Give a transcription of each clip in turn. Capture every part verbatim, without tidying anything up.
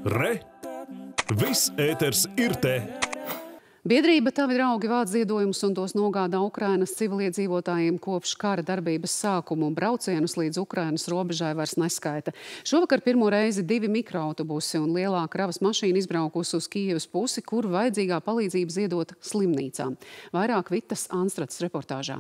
Re! Viss ēters ir te! Biedrība Tavi draugi vāc ziedojumus un tos nogādā Ukrainas civiliedzīvotājiem kopš kara darbības sākuma, un braucienus līdz Ukrainas robežai vairs neskaita. Šovakar pirmo reizi divi mikroautobusi un lielā kravas mašīna izbraukusi uz Kijevas pusi, kur vajadzīgā palīdzība ziedot slimnīcām. Vairāk Vitas Anstrats reportāžā.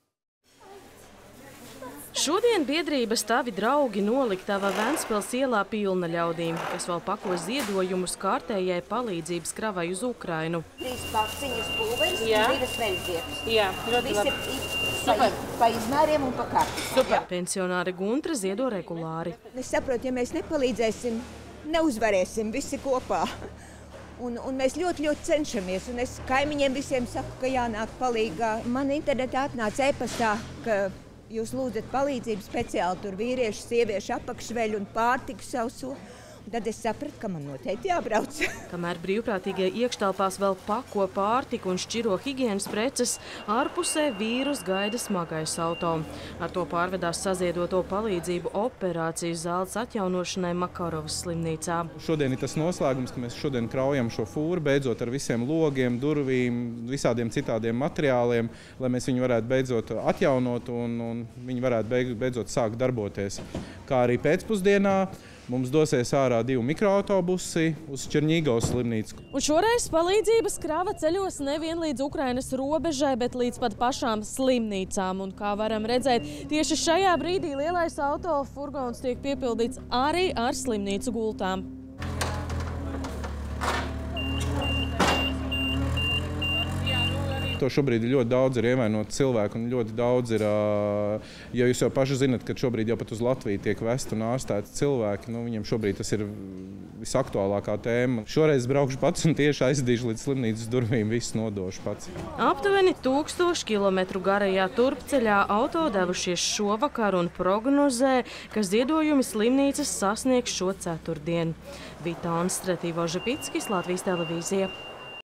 Šodien biedrības Tavi draugi noliktava Ventspils ielā pilna ļaudīm, kas vēl pako ziedojumus kārtējai palīdzības kravai uz Ukrainu. Trīs paciņas pulveris un divas veļziepes. Jā, ļoti labi. Super. Pa izmēriem un pa kartu. Super. Pensionāri Guntra ziedo regulāri. Es saprotu, ja mēs nepalīdzēsim, neuzvarēsim visi kopā. Un, un mēs ļoti, ļoti cenšamies. Un es kaimiņiem visiem saku, ka jānāk palīgā. Man internetā atnāca e-pastā, ka jūs lūdzat palīdzību speciāli tur vīriešu, sieviešu apakšveļu un pārtiku sauso. Un tad es sapratu, ka man noteikti jābrauc. Kamēr brīvprātīgie iekštelpās vēl pako pārtiku un šķiro higienas preces, ārpusē vīrus gaida smagais auto. Ar to pārvedās saziedoto palīdzību operācijas zāles atjaunošanai Makarovas slimnīcā. Šodien ir tas noslēgums, ka mēs šodien kraujam šo fūru, beidzot ar visiem logiem, durvīm, visādiem citādiem materiāliem, lai mēs viņu varētu beidzot atjaunot un, un viņi varētu beidzot sākt darboties. Kā arī pēcpusdienā mums dosies ārā divi mikroautobusi uz Čerņīgavas slimnīcu. Un šoreiz palīdzības krava ceļos nevien līdz Ukrainas robežai, bet līdz pat pašām slimnīcām. Un kā varam redzēt, tieši šajā brīdī lielais auto furgons tiek piepildīts arī ar slimnīcu gultām. To šobrīd ļoti daudz ir ievainoti cilvēki un ļoti daudz ir, ja jūs jau paši zinat, ka šobrīd jau pat uz Latviju tiek vesti un ārstēti cilvēki, nu viņiem šobrīd tas ir visaktuālākā tēma. Šoreiz braukšu pats un tieši aizdīšu līdz slimnīcas durvīm, visu nodošu pats. Aptuveni tūkstošu kilometru garajā turpceļā auto devušies šovakar un prognozē, ka ziedojumi slimnīcas sasniegs šo ceturtdienu. Vita Anstrats, Ivo Žepickis, Latvijas televīzija.